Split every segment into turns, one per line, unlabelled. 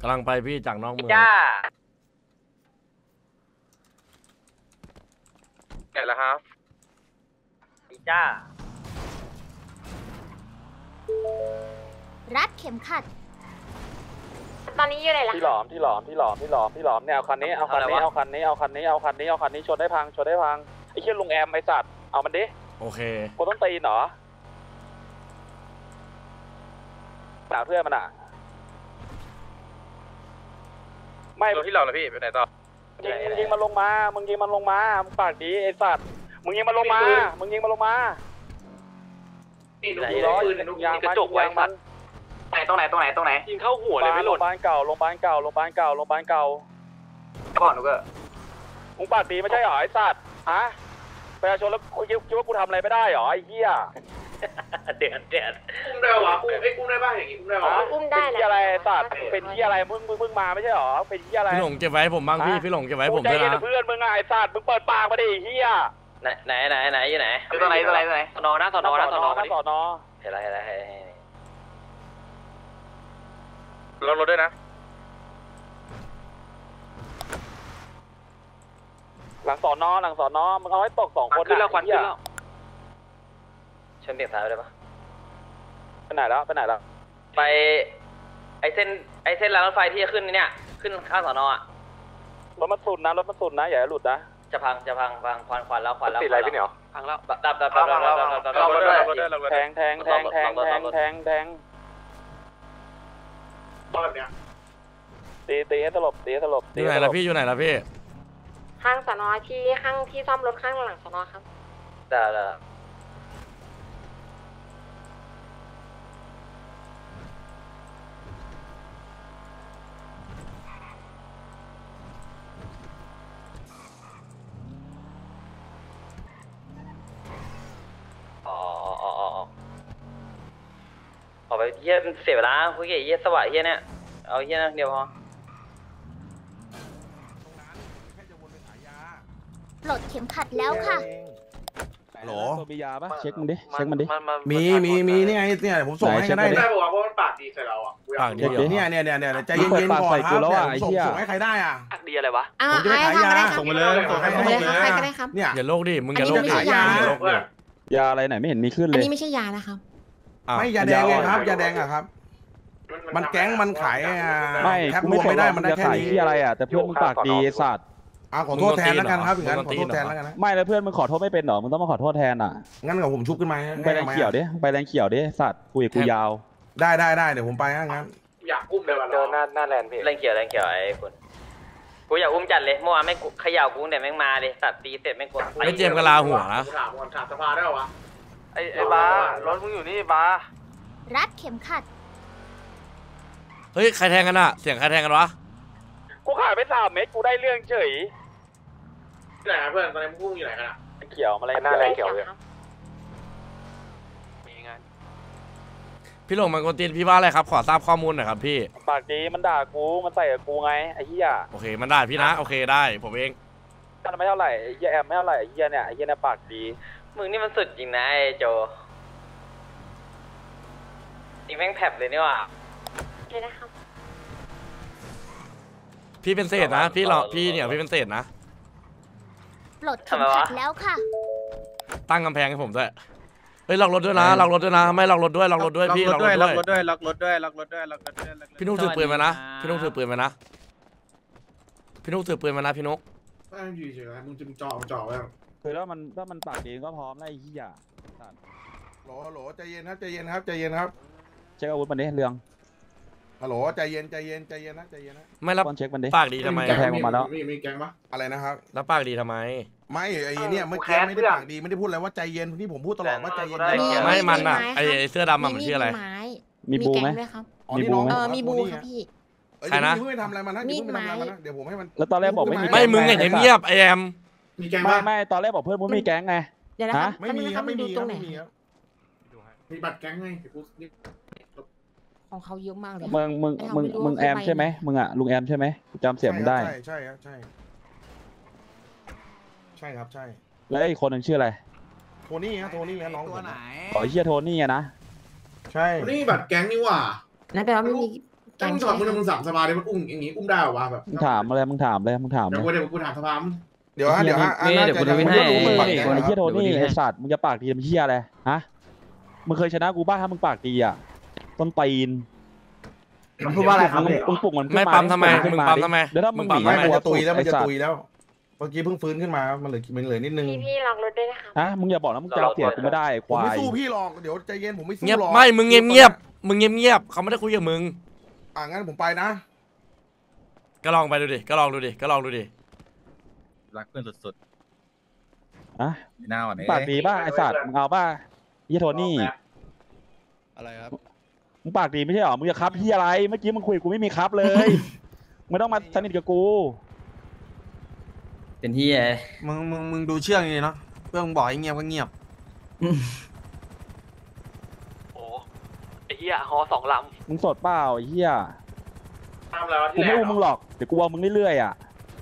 ำลังไปพี่จากนอกเมือง
จ้า
แก่แล้วครับ
จ้า
รัดเข็มขัด
ตอนนี้อยู่ไหนล่ะ
ที่หลอมเนี่ยเอาคันนี้เอาคันนี้ชนได้พังไอ้เชี่ยลุงแอมไอ้สัตว์เอามันดิ
โอเค
กูต้องตีนเหรอด่าเพื่อนมันอ่ะไม่ที่เรานะพี่ไปไหนต่อยิงมันลงมามึงปากดีไอ้สัตว์มึงยิงมันลงมา
ยางกระจกไว้มันตรงไหนยิงเข้าหัวเลยไม่หล่นโรงพยาบาลเก่าก่อนหนูก็มึงปากดีไม่ใช่หรอไอ้สัตว์ฮะประชาชนแล้วคิดว่ากูทำอะไรไม่ได้หรอไอ้เหี้ยเดือดกุ้มได้หรอกุ้มได้บ้างอย่างงี้กุ้มได้หรอ
กุ้มได้
เป็นที่อะไรสัตว์เป็นที่อะไรมึงมาไม่ใช่หรอเป็นที่อะไร
พี่หลงเก็บไว้ผมบ้างพี่หลงเก็บไว้ผมด้วยนะ
เพื่อนมึงไอ้สัตว์มึงเปิดปากมาดิเหี้ย
ไหนอยู่ไหนตรงไหนสนอเห็นอะไร
เรารถด้วยนะหลังสอนอมึงเอาให้ตก2 คน
ขึ้นแล้วควันขึ้นแล้วชนเบี่ยงซ้ายได้ปะ
ไปไหนแล้ว
ไปไอเส้นรางรถไฟที่จะขึ้นเนี่ยขึ้นข้างสอนอ
รถมันสุดนะอย่าหลุดนะ
จะพังควันแล้ว
ติดอะไรพี่เหนียว
พังแล้วดับ
แทงบ้านเนี่ยตีให้สลบ
อยู่ไหนล่ะพี่
ข้างสนอที่ซ่อมรถข้างหลังสนอครับ
ได้ออกไปเยี่ยเสียเวลาคุยกับเยี่ยสวัสดิ์เยี่ยเนี่ยเอาเยี่ยนั่นเดียวพอ
ปลดเข็มขัดแล้วค่ะ
โหล
มียาปะเช็คมันดิ
มีนี่ไงเนี่ยผมส่งให้ก็ได้
ได้บอกว่ามันปากดีใส่เราอ่ะ
ปากดี
เนี่ยใจเย็นๆก่อนครับส่งให้ใครได้อ่ะ
ปากดีอะไรวะ
ผมจะไปขายยาส่งไปเลย
ใครก็ได้ครับ
เนี่ย
อย่าโลกดิมึงอย่าโลกดิ
ยาอะไรไหนไม่เห็นมีขึ้นเลย
อันนี้ไม่ใช่ยานะครับ
ไม่ยาแดงไงครับยาแดงอะครับมันแก๊งมันขาย
ไม่
แคปรวมไม่ได้มันได้แค่นี้
ที่อะไรอ่ะแต่เพื่อนมึงปากดีไอ้สัตว์
ขอโทษแทนแล้วกันครับอย่างนั้นขอโทษแทนแล้วกันนะ
ไม่แล้วเพื่อนมึงขอโทษไม่เป็นหรอมึงต้องมาขอโทษแทนอ่ะ
งั้นกับผมชุบขึ้นมา
ไปแรงเขียวดิสัตว์คุยกับกูยาว
ได้เดี๋ยวผมไปงั้น
อยากอุ้มเลยวันเจอหน้าแลนด์พี่
แรงเขียวไอ้คนกูอยากอุ้มจัดเลยเมื่อวานไม่ขย่ากูเนี่ยแม่งมาเลยสัตว์ตีเสร็จแม่งกด
ไม่เจมกะลาหัวนะ
ถามสภาได้หรอวะไอ้บ้ารถมึงอยู่นี่บ้า
รัดเข็มขัด
เฮ้ยใครแทงกันอะเสียงใครแทงกันวะ
กูขายไป3 เม็ดกูได้เรื่องเฉยไหนเพื่อนตอนนี้มึงอยู่ไหนกันอะเขียวอะไรหน้าแรงเขียวเลยมีงาน
พี่หลงมันกวนตีนพี่ว่าอะไรครับขอทราบข้อมูลหน่อยครับพี่
ปากดีมันด่ากูมันใส่กับกูไงไอ้เหี้ย
โอเคมันได้พี่นะโอเคได้ผมเอง
มันไม่เท่าไหร่ไอ้เหี้ยแอมไม่เท่าไหร่ไอ้เหี้ยเนี่ยปากดี
มึงนี่มันสุดจริงนะไอ้โจนี่แม่งแผลบเลยนี่ว่ะ
เลยนะครับ
พี่เป็นเศษนะพี่เนี่ยพี่เป็นเศษนะ
ปลดเข็มขัดแล้วค่ะ
ตั้งกำแพงให้ผมด้วยเฮ้ยล็อกรถด้วยนะไม่ล็อกรถด้วยพี่ล็อกรถด้วยพี่นุ๊กถือปืนมานะพี่นุ๊กถือปืนมานะพี่นุ๊ก
อยู่เฉยๆมึงจะจ่อไว้
คือถ้ามันปากดีก็พร้อมไล่ขี้ยา
โหลใจเย็นครับเ
ช็คอาวุธมันดิเรื่อง
ฮัลโหลใจเย็นนะ
ไม่รับ
เช็คมันดิ
ปากดีทำไม
แทงออกมาแล้ว
มีแกงปะอะไรนะครับ
แล้วปากดีทำไม
ไม่ไอ้เนี่ยเมื่อกี้ไม่ได้ปากดีไม่ได้พูดอะไรว่าใจเย็นที่ผมพูดตลอดว่าใจเย็น
ไม่มันอะไอ้เสื้อดำมันชื่ออะไร
มีบูไหม
มีบูไหม
มีบูครับพี่
ใครนะ
เพิ่งไปทำอะไรมานะเดี๋ยวผมให้มัน
แล้วตอนแรกบอกไม่มี
ไม่มึงอย่างเงียบไอแอม
มีแกง
ไม่ตอนแรกบอกเพื่อนมึงมีแก๊งไง
เดี๋ยวนะ
ไม่มีมีบัตรแก๊งไง
ของเขาเยอะมากเลย
มึงแอมใช่ไหมมึงอะลุงแอมใช่ไหมจำเสียงมึงได้
ใช่ครับใช่
แล้วอีกคนหนึ่งชื่ออะไร
โทนี่น้อง
ตัวไหนอ๋อเฮียโทนี่นะ
ใช่
นี่บัตรแก๊งนี่ว่ะ
นั่นแปลว่าไม่มีแก๊ง
มึงถอดมึงสามสบายเลยมันอุ้มอย่างงี้อุ้มได้เหรอวะแบบ
มึงถามอะไรมึงถามเลยมึงถามเล
เดี๋ย
ยว
กูถามสภามึง
เดี๋ยวเดี๋ยว
เดี๋ยวกูดูวินัย
มึง
ฝั่ง
ไอ้
แก๊ง
เหี้ยโทนี่
เดี๋ยวกูดูให้
ไอ้สัตว์มึงจะปากดีมันเหี้ยอะไรฮะมึงเคยชนะกูบ้าถ้ามึงปากดีอ่ะต้นตีน
มันพูดว่าอะไรครับเนี่ย
มึงปลุกมันขึ้น
ไม่
มา
ปั๊มทำไม
ขึ้น
มึง
มา
ปั๊ม
ดิ
ทำไม
แล้วถ้ามึงหนี
ปั๊มทำไม
มันจะตุยแล้วมัน
ไอ้
จะ
สัต
ตุ
ว์
ยแล้วเมื่อกี้เพิ่งฟื้นขึ้นมามันเหลือนิดนึง
พี่ล็อกรถด้วยนะครับ
ฮะมึงอย่าบอกนะมึงจะเอาเสียกูไม่ได้ไอ้
ผ
ค
ม
วา
ไม่
ย
สู้พี่หรอกเดี๋ยวใจเย็นผมไม่สู้
เงียบ
หรอก
ไม่มึงเงียบมึงเงียบเขาไม่ได้คุยกับมึง
งั้นผมไปนะ
ก็ลองไปดูดิก็ลองดูดิ
รักเพื่อนสุด
อะ
ๆหน้าอ่อน
ปากดีป่ะไอ้สัตว์มึงเอาป่ะเหี้ยโทนี่
อะไรครับ
มึงปากดีไม่ใช่หรอมึงจะครับเหี้ยอะไรเมื่อกี้มึงคุยกับกูไม่มีครับเลย ไม่ต้องมาสนิทกับกู
เป็นที่ไง
มึงดูเชื่องดีเนาะเพื่อนมึงบอกให้เงียบก็เงียบ
โอ้ไอ้เหี้ยฮอ2 ลำ
มึงสดเปล่าไอ้เหี้ย
ทำแล้ว
กูไม่อุ้มมึงหรอกเดี๋ยวกูเอามึงเรื่อยๆอ่ะ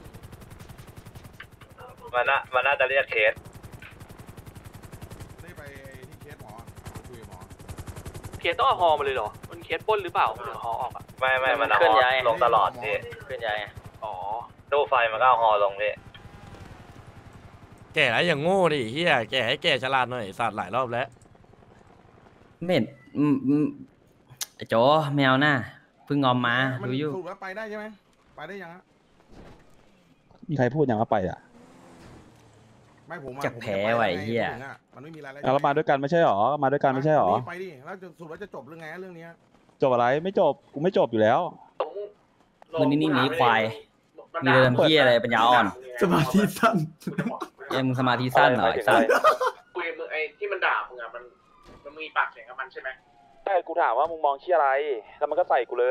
มันน่าจะเรียกเคส
ได้ไปที่เคสหมอคุยกับหมอ
เคสต้องเอาฮอมาเลยเหรอมันเคสปล้นหรือเปล่าถึงฮอออกอ่ะไม่มันเอาฮอลงตลอดพี่เคลื่อนย้ายอ๋อตู้ไฟมันก็เอาฮอลงพี่
แก่แล้วอย่างโง่ดิเฮียแก่ให้แก่ฉลาดหน่อยสัตว์หลายรอบแล้ว
เม็ดไอ้โจแมวหน้าเพิ่งงอมมาดูอยู่
สรุปแล้วไปได้ใช่ไหมไปได้ยังฮะ
มีใครพูดอย่างว่าไปอ่ะ
ไม่ผม
จักแพ้ไว้เหี้ย
มันไม่มีรายละเอียด
เรามาด้วยกันไม่ใช่หรอมาด้วยกันไม่ใช่หรอ
ไปดิแล้วสรุปแล้วจะจบเรื่องไงเรื่องนี้
จบอะไรไม่จบกูไม่จบอยู่แล้ว
มึงนิ่งๆหนีควายมีเดิมที่อะไรปัญญาอ่อน
สมาธิสั้น
เอ็มสมาธิสั้นหน่อยสัตว์
คุยมึงไอ้ที่มันด่ามึงอ่ะมันมีปากเสียงกับมันใช่ไหม
ใช่กูถามว่ามึงมองเชี่ยอะไร แล้วมันก็ใส่กูเลย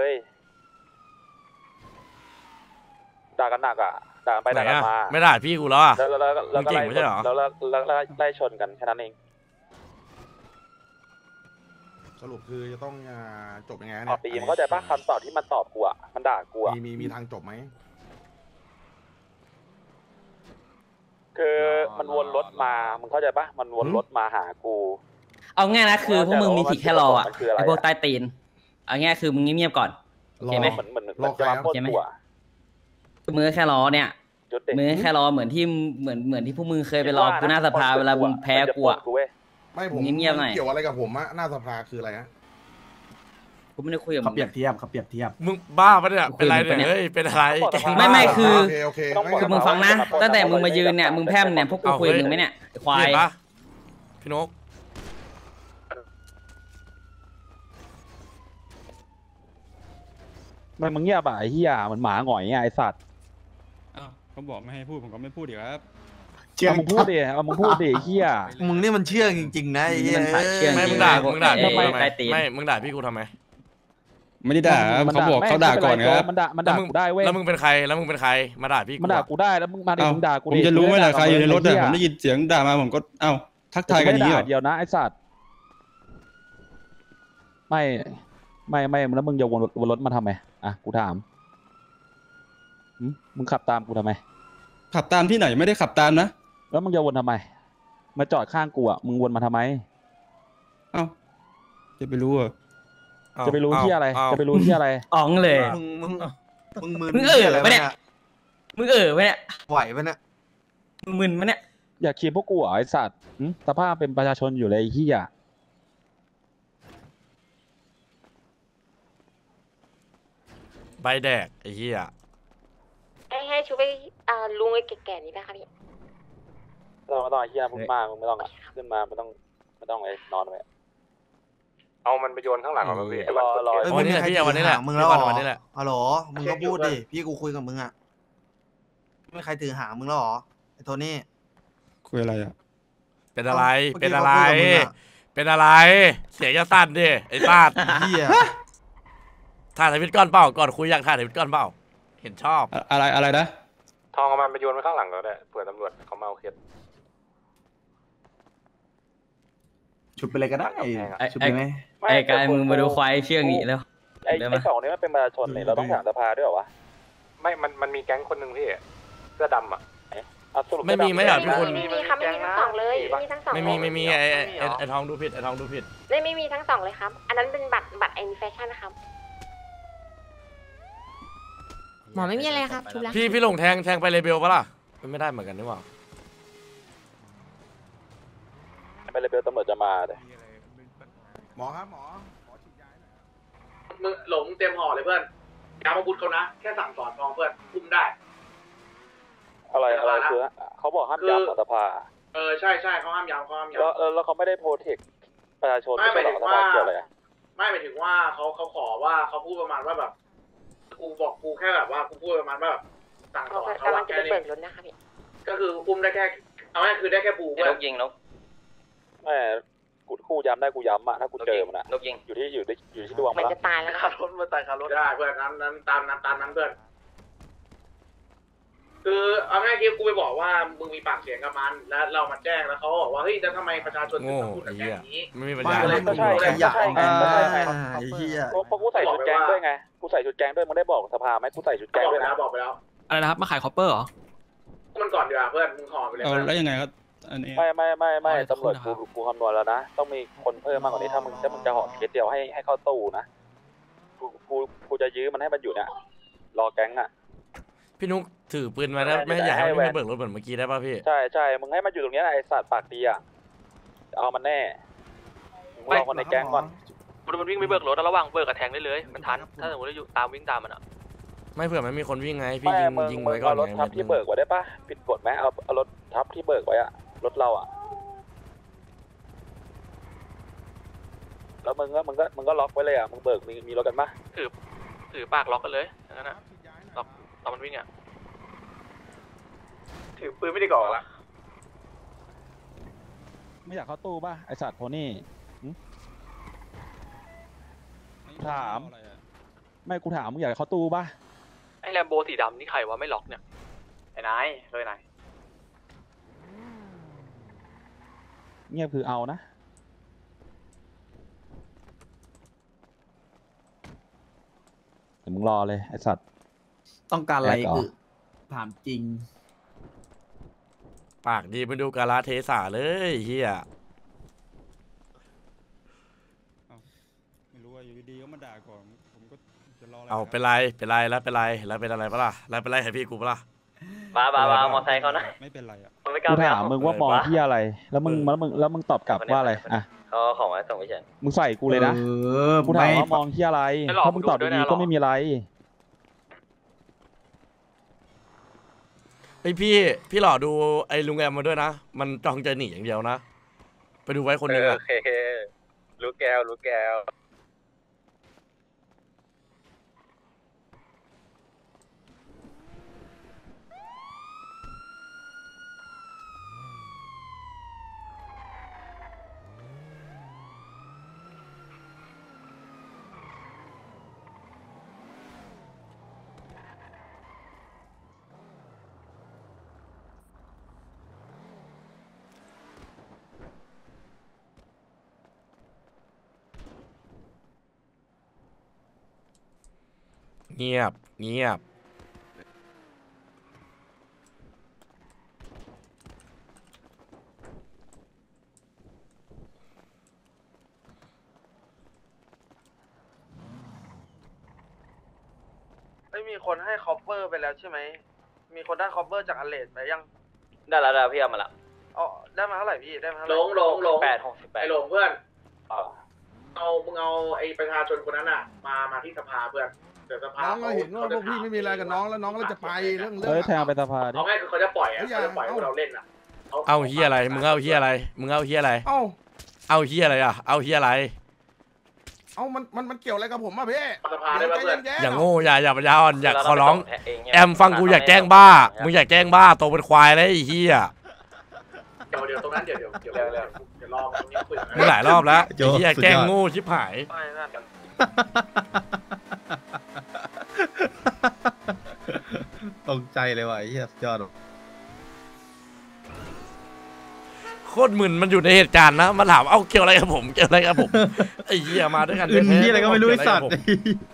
ด่ากันหนักอ่ะ ด่ากันไป
ไหน
ด่ากัน
อะ
มา
ไม่ด่าพี่กูแล้วอะ
แล้วก็
มึงเก่งไม่ใช่เหรอ
แล้วไล่ชนกันแค่นั้นเอง
สรุปคือจะต้องจบยังไง
ตอ
เนี่
บตีมันเข้าใจปะคำตอบที่มันตอบกูอ่ะ มันด่ากูอ่ะ
มีทางจบไหม
คือมันวนรถมา มึงเข้าใจปะมันวนรถมาหากู
เอาง่ายนะคือพวกมึงมีผิดแค่รออ่ะ
มันคืออะไร
ไอ้พวกใต้ตีนเอาง่ายคือมึงเงียบๆก่อน โอเคไหม
เหมือนจะมาปล้นกูอ่ะ
มือแค่รอเนี่ย
จุดเด็ก
มือแค่รอเหมือนที่พวกมึงเคยไปรอกูหน้าสภาเวลามึงแพ้กูอ่ะ
ไม่ผม
เงียบๆหน่อย
เกี่ยวอะไรกับผมอะหน้าสภาคืออะไรฮะ
กูไม่ได้คุยกับ
เขา
มึง
เปรียบเทียบเขาเปรียบเทียบ
มึงบ้าปะเนี่ยเป็นไรเนี่ย
คุยกับมึงปะเนี่ย
เฮ้ยเป็นอะไรแกง
ไม่คือ
โอเค
คือมึงฟังนะตั้งแต่มึงมายืนเนี่ยมึงแพร่มเนี่ยพวกกูคุยกับมึงไหมเนี่ยไอ้ควาย
เห็นปะพี่นก
มันมึงเงียบอ่ะไอ้เหี้ยมันหมาหงอยไงไอ้สัตว์
เขาบอกไม่ให้พูดผมก็ไม่พูดอีกครับ
เอามึงพูดดิเอามึงพูดดิไอ้เหี้ย
มึงนี่มันเชื่องจริงๆนะไอ้เหี้ย
มันเชื่อง
ไม่
จ
มึ
ริ
ง
ง
ด่า
พวก
มึงด่าพี่กู
ไอ้
ทำไม
ใต้ตีน
ไม่มึงด่าพี่กูทำไม
ไม่ได้ด่าครับเขาบอกเขาด่าก่อนครับ
มันด่ากูได้เว้ย
แล้วมึงเป็นใครมาด่าพี่กู
มันด่า
อะ
กูได้แล้วมึงมาดิ
เอ้า
มึงด่ากู
ผมจะรู้ไหมล่ะใครอยู่ในรถอะผมได้ยินเสียงด่ามาผมก็เอ้าทักทายกันอย่างนี้เหรอ
เดียวนะไอ้สัตว์ไม่แล้วมึงจะวนรถมาทำไมอ่ะกูถามมึงขับตามกูทำไม
ขับตามที่ไหนไม่ได้ขับตามนะ
แล้วมึงจะวนทำไมมาจอดข้างกูอ่ะมึงวนมาทำไม
เอ้าจะไปรู้เหรอ
จะไปรู้ที่อะไร
เา
จะไปรู้ที่อะไร
อ๋องเลย
มึงมึน
มึงปะเนี่ยมึงปะเนี่ย
ไหวปะเนี่ย
มึงมึนปะเนี่ย
อยากเคลียร์พวกกูเหรอไอ้สัตว์สภาพเป็นประชาชนอยู่เลยไอ้เหี้ย
ใบแดกไอ้เหี้ย
ให้ช่วยลุงไอ้แก่ๆนี่ไหมคะพี่
ไม่ต้องไอ้เหี้ยมึงมามึงไม่ต้องขึ้นมาไม่ต้องไอ้นอนไป
เอามันไปโยนข้างหลังก่อนป่ะพี่
รอ
เอ้ย
วันนี้แหละพี่วันนี้แหละ
มึงแล้วเหรอ
วันนี้แหละ
ฮัลโหลมึงก็พูดดิพี่กูคุยกับมึงอ่ะไม่มีใครถือหางมึงแล้วเหรอไอ้โทนี่
คุยอะไรอ่ะ
เป็นอะไร
เมื่อกี้
เป็นอะไร
เขาคุยกับมึงอะ
เป็นอะไรเสียงจะสั่นดิไอ้ซาด
เหี้ย
ถ่ายทวิตก่อนเปล่าก่อนคุยอยากถ่ายทวิตก่อนเปล่าเห็นชอบ
อะไรนะ
ทองเอามันไปโยนไว้ข้างหลังก็ได้เผื่อตำรวจเขามาเอาเคส
ชุบไปเลยก็ได้ชุบไปไหม
ไอ้กายมึงมาดูควายเชื่องอีกแล้ว
ไอ้สองนี้มันเป็นประชาชนเนี่ยเราต้องถามสภาด้วยเหรอวะ
ไม่มันมีแก๊งคนหนึ่งพี่เสื้อดำอ่ะ
ไม่มีไม่อยากพี่คุณ
ไม่มีค่ะไม่มีทั้งสองเลยไม่มีทั้งสอง
ไม่มีไอ้ทองดูผิดไอ้ทองดูผิด
ไม่มีทั้งสองเลยครับ อันนั้นเป็นบัตรไอนิแฟชั่นนะครับ
หมอไม่มีอะไรครับชุบแล้ว
พี่หลงแทงไปเลเบลปะล่ะไม่ได้เหมือนกันนี่หว่า
ไปเลยเบลตำรวจจะมาเลย
หมอครับหมอฉีดยาหน่อย
มึงหลงเตรียมห่อเลยเพื่อนย้ำอาวุธเขานะแค่สั่งสอนพอเพื่อนคุมได้อะไรคือเขาบอกห้ามย้ำต่อสภาใช่เขาห้ามย้ำแล้วเขาไม่ได้โปรเทคประชาชนไม่หมายถึงว่าไม่หมายถึงว่าเขาขอว่าเขาพูดประมาณว่าแบบกูบอกกูแค่แบบว่ากูพูดประมาณว่าแบบสั่งสอนเขา
กำลังจะไปเบิกรถนะคะพี่
ก็คือคุมได้แค่เอาง่ายคือได้แค่บู
นกยิงนก
ไม่กูย้ำได้กูย้ำอะถ้ากูเจอมันอะ
นกยิง
อยู่ที่ดวง
มันจะตายแล้ว
คารถมาตายคารถได้เพื่อนนั้นตามนั้นเพื่อนคือเอาง่ายคือกูไปบอกว่ามึงมีปากเสียงกับมันแล้วเรามาแจ้งแล้วเขาบอกว่าเฮ้ยแล้วทำไมประชาชนถึง
โง่
พูด
ไอ้
แบบ
เหี้ย
นี้
ไม่มีปัญ
ไม่
ญา
อะไรมันขยะไงไอ้เหี้ย
เพราะกูใส่ชุดแก๊งด้วยไงกูใส่ชุดแก๊งด้วยมึงได้บอกสภาไหมกูใส่ชุดแก๊งด้วยนะบอกไปแล้ว
อะไรนะครับมาขายคอปเปอร์เหรอ
มันก่อนดีกว่าเพื่อนมึงห่อไปเลย
แล้วยังไงครับอันนี้
ไม่ตำรวจกูคำนวณแล้วนะต้องมีคนเพิ่มมากกว่านี้ถ้ามึงจะห่อเคสเดียวให้เข้าตู้นะกูจะยื้อมันให้มันอยู่เนี่ยรอแก๊งอ่ะ
พี่นุ๊กถือปืนมาแล้วไม่อยากให้เบิกรถเหมือนเมื่อกี้ได้ป่ะพี่
ใช่มึงให้มันอยู่ตรงนี้ไอ้สัตว์ปากดีอ่ะเอามันแน่มึงรอคนในแก๊งก่อน
มันวิ่งไม่เบิกรถระหว่างเบิกกับแทงได้เลยมันทันถ้าสมมติว่าอยู่ตามวิ่งตามมันอ่ะ
ไม่เผื่อมันมีคนวิ่งไงพี่ยิงไว้ก่อน
รถทับที่เบิกไว้ได้ปะผิดกฎไหมเอารถทับที่เบิกไว้อะรถเราอะแล้วมึงก็ล็อกไว้เลยอะมึงเบิกมีรถกันปะ
ถือปากล็อกกันเลยอย่างนั้นนะล็อกตอนมันวิ่งอ่ะ
ถือปืนไม่ได้ก่อละ
ไม่อยากเข้าตู้ป่ะไอสัตว์โพนี่ถามไม่กูถามมึงอยากเข้าตู้ป่ะ
ไอ้แลมโบสีดำนี่ใครวะไม่ล็อกเนี่ย
ไอ้นายเลยนาย
เงียบคือเอานะเดี๋ยวมึงรอเลยไอสัตว์
ต้องการอะไรถามจริง
ปากดีไปดูกาลาเทสาเลยเฮีย
ไม่รู้ว่าอยู่ดีๆก็มาด่าก่อนผมก็จะรออะไร
เอาเป็นไรแล้วเป็นอะไรปะล่ะแล้วเป็นไรให้พี่กูปะล่ะ
บ้ามอไซค์เขานะ
ไม่เป็นไรอ่ะ
กูถามมึงว่ามองที่อะไรแล้วมึงตอบกลับว่าอะไรอ่ะ
เขาของไว้ส่งไปเฉย
มึงใส่กูเลยนะกูถามว่ามองที่อะไรถ้ามึงตอบดีๆก็ไม่มีอะไร
ไอพี่หล่อดูไอ้ลุงแอมมาด้วยนะมันจ้องจะหนีอย่างเดียวนะไปดูไว้คนนึงอะ
โอเครู้แก้ว
เงียบ
ไม่มีคนให้คอปเปอร์ไปแล้วใช่ไหมมีคนได้คอปเปอร์จากอัลเลดไปยัง
ได้แล้วพี่เอามาละ
อ๋อได้มาเท่าไหร่พี่ได้มาเท่าไห
ล
ร่
ง
68
ไอ้หลงเพื่อนมึงเอาไอ้ประชาชนคนนั้นอะมาที่สภาเพื่อนเดี๋ยวสภา
น้องก็เห็นว่าพวกพี่ไม่มีอะไรกับน้องแล้วน้องก็จะไปเรื่อง
เอ้ยแทงไปสภาดิ
เอาง่ายคือเขาจะปล่อยอะเขาจะปล่อยให้เราเล่นอะ
เอาเฮียอะไรมึงเอาเฮียอะไรเอาเฮียอะไรอะเอาเฮียอะไร
เอามันเกี่ยวอะไรกับผมอ่ะพี่
สภาได้ป่ะเพื่อน
อย่างโง่อย่าปัญญาอ่อนอยากขอร้องแอมฟังกูอยากแกล้งบ้ามึงอยากแกล้งบ้าโตเป็นควายเลยไอ้เฮีย
เดี๋ยวตรงนั้นเดี๋ยวรอตรงนี้คุย
มึงหลายรอบแล้วไอ้เฮียแกล้งโง่ชิบหาย
ตกใจเลยว่ะไอ้เหี้ยยอด
โคตรมึนมันอยู่ในเหตุการณ์นะมาถามเอ้าเกี่ยวอะไรกับผมไอ้เหี้ยมาด้วยกัน
อื่นที่อะไรก็ไม่รู้ไอ้สัตว์